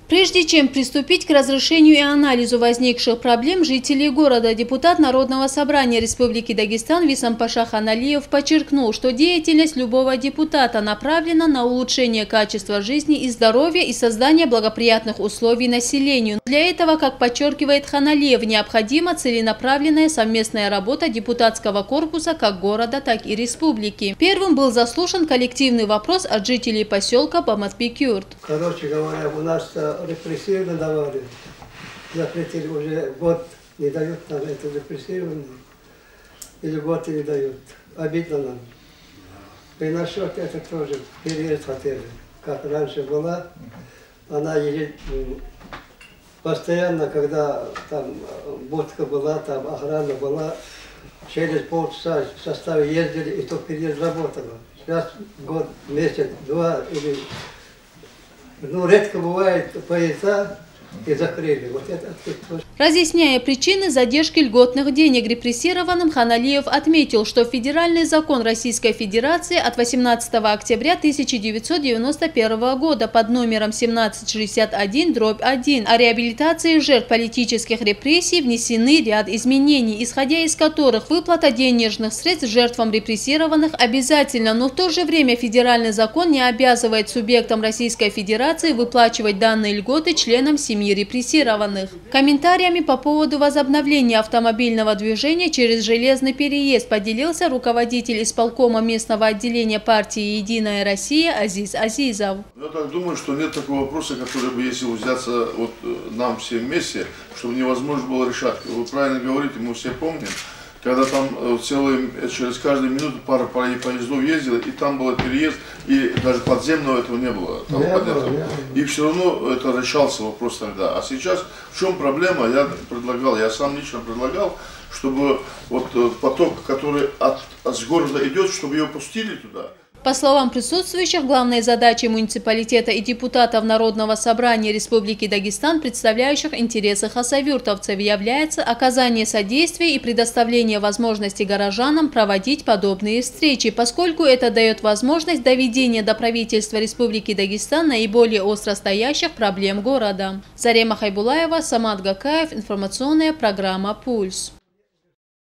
Прежде чем приступить к разрешению и анализу возникших проблем жителей города, депутат Народного собрания Республики Дагестан Висампаша Ханалиев подчеркнул, что деятельность любого депутата направлена на улучшение качества жизни и здоровья и создание благоприятных условий населению. Для этого, как подчеркивает Ханалиев, необходима целенаправленная совместная работа депутатского корпуса как города, так и республики. Первым был заслушан коллективный вопрос от жителей поселка Баматбекюрт. Короче говоря, у нас репрессивно давали, запретили, уже год не дают нам это репрессивное, или год не дают. Обидно нам. И насчет это тоже переезд хотели, как раньше была, она едет постоянно, когда там будка была, там охрана была, через полчаса в составе ездили, и то переезд работала. Сейчас год, месяц, два или... редко бывает поезда и закрыли. Вот это тоже. Разъясняя причины задержки льготных денег репрессированным, Ханалиев отметил, что федеральный закон Российской Федерации от 18 октября 1991 года под номером 1761/1 о реабилитации жертв политических репрессий внесены ряд изменений, исходя из которых выплата денежных средств жертвам репрессированных обязательно, но в то же время федеральный закон не обязывает субъектам Российской Федерации выплачивать данные льготы членам семьи репрессированных. Комментариями по поводу возобновления автомобильного движения через железный переезд поделился руководитель исполкома местного отделения партии «Единая Россия» Азиз Азизов. Я так думаю, что нет такого вопроса, который бы, если взяться вот нам все вместе, чтобы невозможно было решать. Вы правильно говорите, мы все помним, когда там через каждую минуту пара поездов ездила, и там был переезд, и даже подземного этого не было. И все равно это решался вопрос тогда. А сейчас в чем проблема? Я сам лично предлагал, чтобы вот поток, который с города идет, чтобы его пустили туда. По словам присутствующих, главной задачей муниципалитета и депутатов Народного собрания Республики Дагестан, представляющих интересы хасавюртовцев, является оказание содействия и предоставление возможности горожанам проводить подобные встречи, поскольку это дает возможность доведения до правительства Республики Дагестан наиболее остро стоящих проблем города. Зарема Хайбулаева, Самат Гакаев, информационная программа «Пульс».